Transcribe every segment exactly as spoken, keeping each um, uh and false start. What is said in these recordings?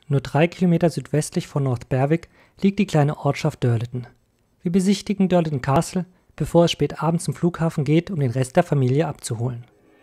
Nur drei Kilometer südwestlich von North Berwick liegt die kleine Ortschaft Durleyton. Wir besichtigen Durleyton Castle, bevor es spät abends zum Flughafen geht, um den Rest der Familie abzuholen.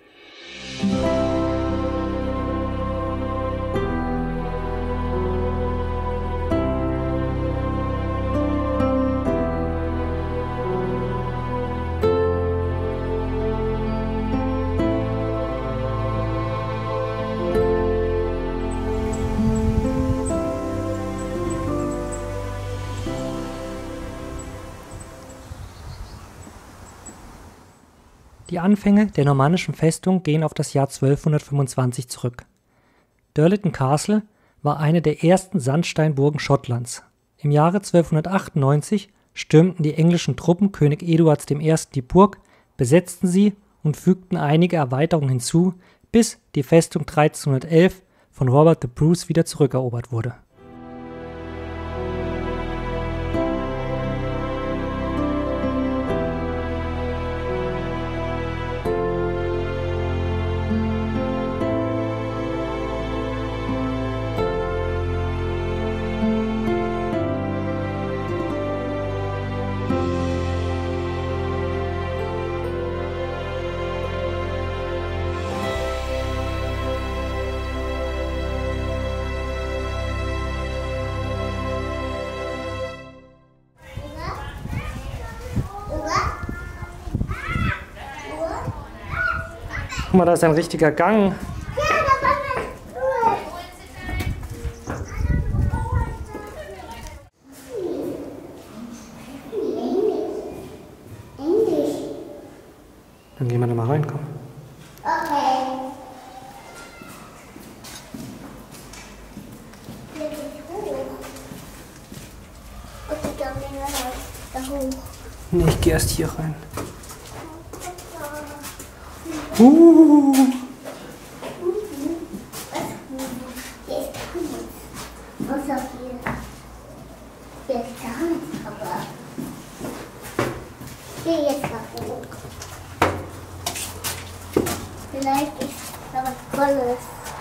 Die Anfänge der normannischen Festung gehen auf das Jahr zwölfhundertfünfundzwanzig zurück. Durleyton Castle war eine der ersten Sandsteinburgen Schottlands. Im Jahre zwölfhundertachtundneunzig stürmten die englischen Truppen König Eduards der Erste die Burg, besetzten sie und fügten einige Erweiterungen hinzu, bis die Festung dreizehnhundertelf von Robert the Bruce wieder zurückerobert wurde. Guck mal, da ist ein richtiger Gang. Dann gehen wir da mal rein, komm. Okay. Hier geht's hoch. Okay, dann gehen wir da hoch. Nee, ich geh erst hier rein. Uh. Vielleicht ist da was Tolles.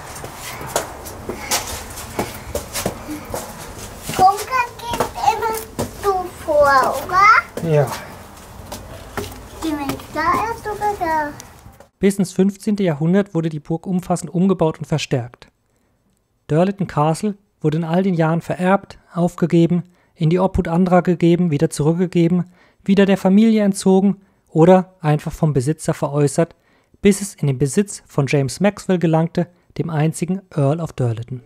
Bunker geht immer so vor, oder? Ja. Gehen wir da erst oder da? Bis ins fünfzehnte. Jahrhundert wurde die Burg umfassend umgebaut und verstärkt. Durleyton Castle wurde in all den Jahren vererbt, aufgegeben, in die Obhut anderer gegeben, wieder zurückgegeben, wieder der Familie entzogen oder einfach vom Besitzer veräußert, bis es in den Besitz von James Maxwell gelangte, dem einzigen Earl of Durleyton.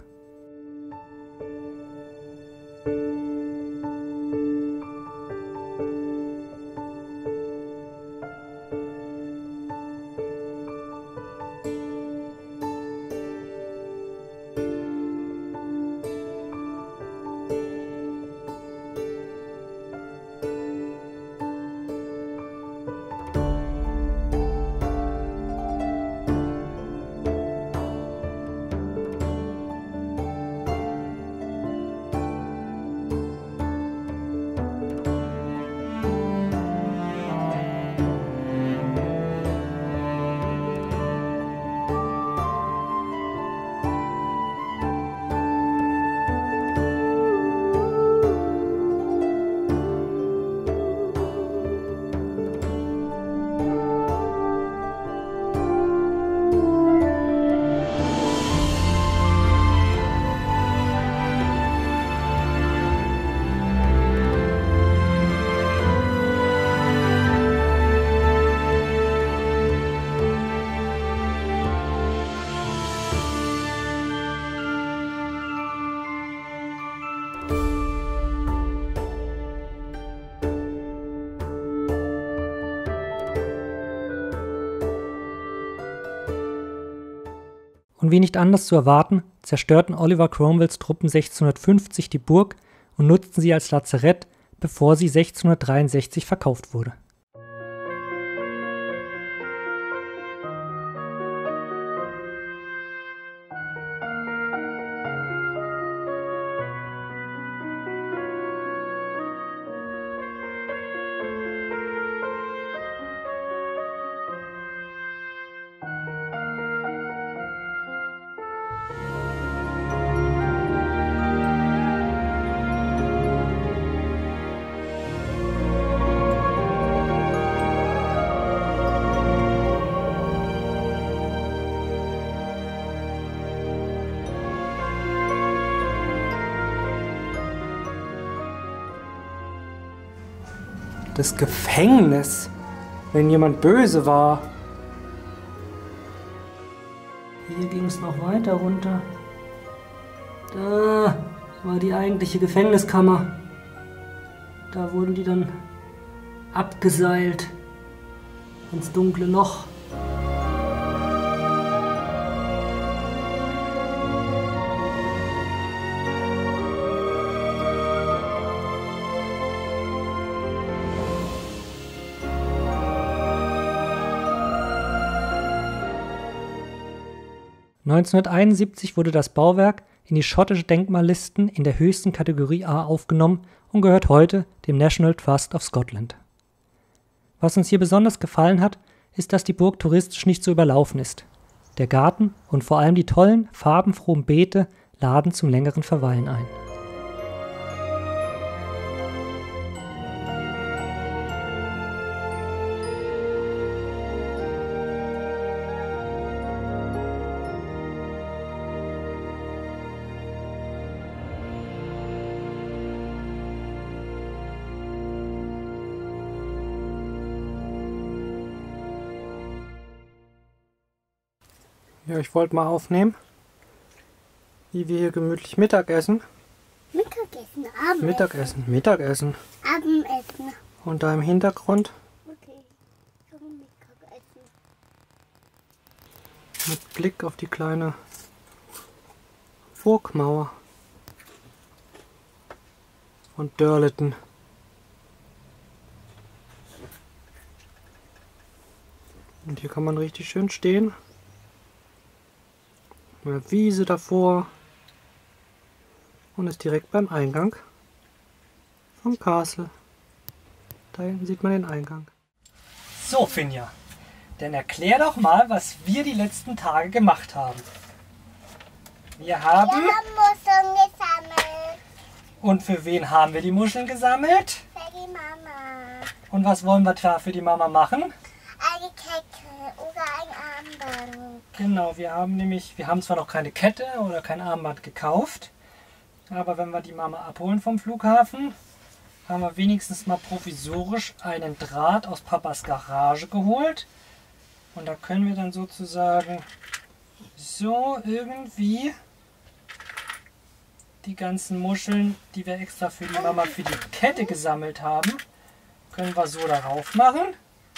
Und wie nicht anders zu erwarten, zerstörten Oliver Cromwells Truppen sechzehnhundertfünfzig die Burg und nutzten sie als Lazarett, bevor sie sechzehnhundertdreiundsechzig verkauft wurde. Das Gefängnis. Wenn jemand böse war. Hier ging es noch weiter runter. Da war die eigentliche Gefängniskammer. Da wurden die dann abgeseilt ins dunkle Loch. neunzehnhunderteinundsiebzig wurde das Bauwerk in die schottische Denkmallisten in der höchsten Kategorie A aufgenommen und gehört heute dem National Trust of Scotland. Was uns hier besonders gefallen hat, ist, dass die Burg touristisch nicht so überlaufen ist. Der Garten und vor allem die tollen, farbenfrohen Beete laden zum längeren Verweilen ein. Ja, ich wollte mal aufnehmen, wie wir hier gemütlich Mittagessen. Mittagessen, Abendessen. Mittagessen, Mittagessen. Abendessen. Und da im Hintergrund Okay, zum Mittagessen. mit Blick auf die kleine Burgmauer von Dirleton. Und hier kann man richtig schön stehen. Eine Wiese davor und ist direkt beim Eingang vom Castle. Da hinten sieht man den Eingang. So, Finja, dann erklär doch mal, was wir die letzten Tage gemacht haben. Wir haben... Wir haben Muscheln gesammelt. Und für wen haben wir die Muscheln gesammelt? Für die Mama. Und was wollen wir da für die Mama machen? Eine Kette oder ein Armband. Genau, wir haben nämlich, wir haben zwar noch keine Kette oder kein Armband gekauft, aber wenn wir die Mama abholen vom Flughafen, haben wir wenigstens mal provisorisch einen Draht aus Papas Garage geholt. Und da können wir dann sozusagen so irgendwie die ganzen Muscheln, die wir extra für die Mama für die Kette gesammelt haben, können wir so darauf machen.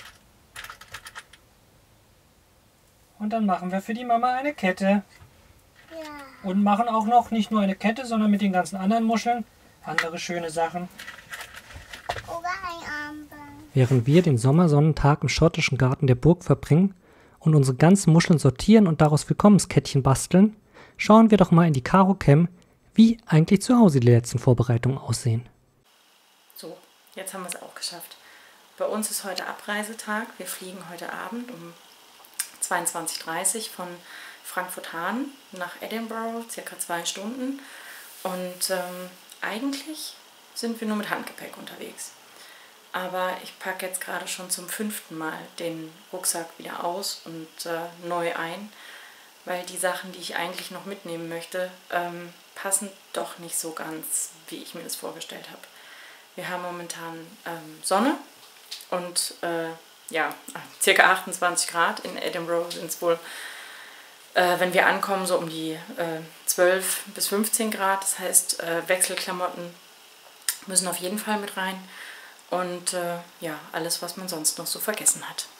Und dann machen wir für die Mama eine Kette. Ja. Und machen auch noch nicht nur eine Kette, sondern mit den ganzen anderen Muscheln andere schöne Sachen. Oder ein Armband. Während wir den Sommersonnentag im schottischen Garten der Burg verbringen und unsere ganzen Muscheln sortieren und daraus Willkommenskettchen basteln, schauen wir doch mal in die Karo-Cam, wie eigentlich zu Hause die letzten Vorbereitungen aussehen. So, jetzt haben wir es auch geschafft. Bei uns ist heute Abreisetag. Wir fliegen heute Abend um zweiundzwanzig Uhr dreißig von Frankfurt-Hahn nach Edinburgh, circa zwei Stunden. Und ähm, eigentlich sind wir nur mit Handgepäck unterwegs. Aber ich packe jetzt gerade schon zum fünften Mal den Rucksack wieder aus und äh, neu ein, weil die Sachen, die ich eigentlich noch mitnehmen möchte, ähm, passen doch nicht so ganz, wie ich mir das vorgestellt habe. Wir haben momentan ähm, Sonne und äh, ja, circa achtundzwanzig Grad. In Edinburgh sind es wohl, äh, wenn wir ankommen, so um die äh, zwölf bis fünfzehn Grad. Das heißt, äh, Wechselklamotten müssen auf jeden Fall mit rein. Und äh, ja, alles, was man sonst noch so vergessen hat.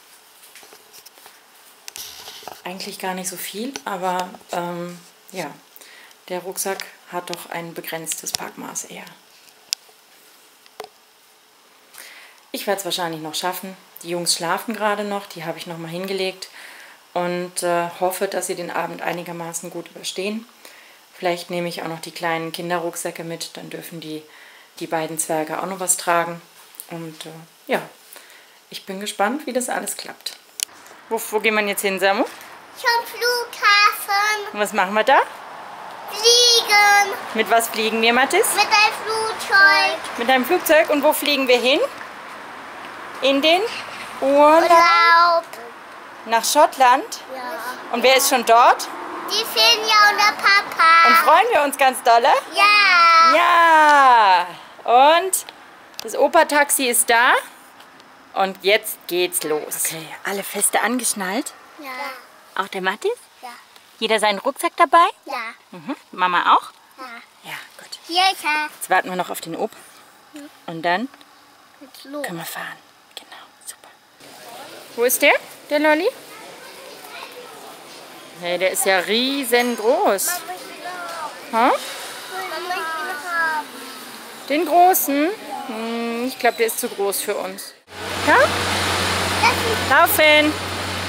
Eigentlich gar nicht so viel, aber ähm, ja, der Rucksack hat doch ein begrenztes Packmaß eher. Ich werde es wahrscheinlich noch schaffen. Die Jungs schlafen gerade noch, die habe ich noch mal hingelegt und äh, hoffe, dass sie den Abend einigermaßen gut überstehen. Vielleicht nehme ich auch noch die kleinen Kinderrucksäcke mit, dann dürfen die, die beiden Zwerge auch noch was tragen. Und äh, ja, ich bin gespannt, wie das alles klappt. Wo, wo gehen wir jetzt hin, Samu? Zum Flughafen. Und was machen wir da? Fliegen. Mit was fliegen wir, Mathis? Mit einem Flugzeug. Mit einem Flugzeug. Und wo fliegen wir hin? In den Urlaub. Urlaub. Nach Schottland? Ja. Und wer ist schon dort? Die Finja und der Papa. Und freuen wir uns ganz dolle? Ja. Ja! Und Das Opa-Taxi ist da und jetzt geht's los. Okay, alle feste angeschnallt? Ja. Auch der Mathis? Ja. Jeder seinen Rucksack dabei? Ja. Mhm. Mama auch? Ja. Ja, gut. Hier ist er. Jetzt warten wir noch auf den Opa. Und dann Jetzt los. können wir fahren. Genau, super. Wo ist der, der Lolli? Hey, der ist ja riesengroß. Ha? Den großen? Hm, ich glaube, der ist zu groß für uns. Ja? Laufen!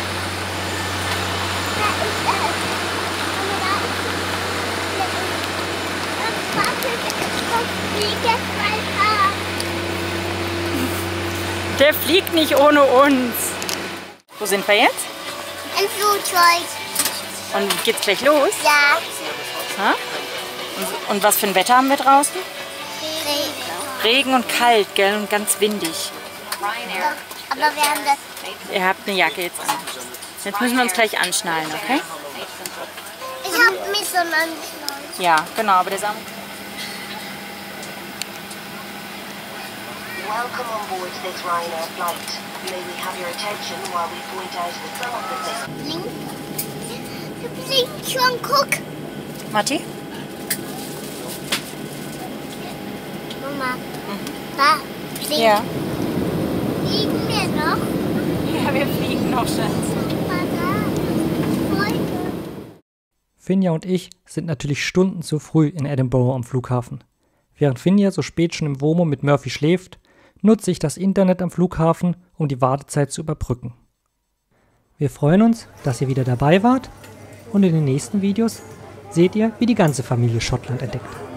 Der fliegt nicht ohne uns. Wo sind wir jetzt? Ein Flugzeug. Und geht's gleich los? Ja. Ha? Und, und was für ein Wetter haben wir draußen? Regen. Regen und kalt, gell? Und ganz windig. Aber wir haben das. Ihr habt eine Jacke jetzt an. Jetzt müssen wir uns gleich anschnallen, okay? Ich habe mich so angeschnallt. Ja, genau, aber der Samen. Welcome on board this Ryanair flight. May we have your attention while we point out that some of the things... Blink. Du blinkst schon, guck. Matti? Mama. Da. Blink. Ja. Fliegen wir noch? Ja, wir fliegen noch, Schatz. Guck da. Heute. Finja und ich sind natürlich Stunden zu früh in Edinburgh am Flughafen. Während Finja so spät schon im WOMO mit Murphy schläft, nutze ich das Internet am Flughafen, um die Wartezeit zu überbrücken. Wir freuen uns, dass ihr wieder dabei wart und in den nächsten Videos seht ihr, wie die ganze Familie Schottland entdeckt.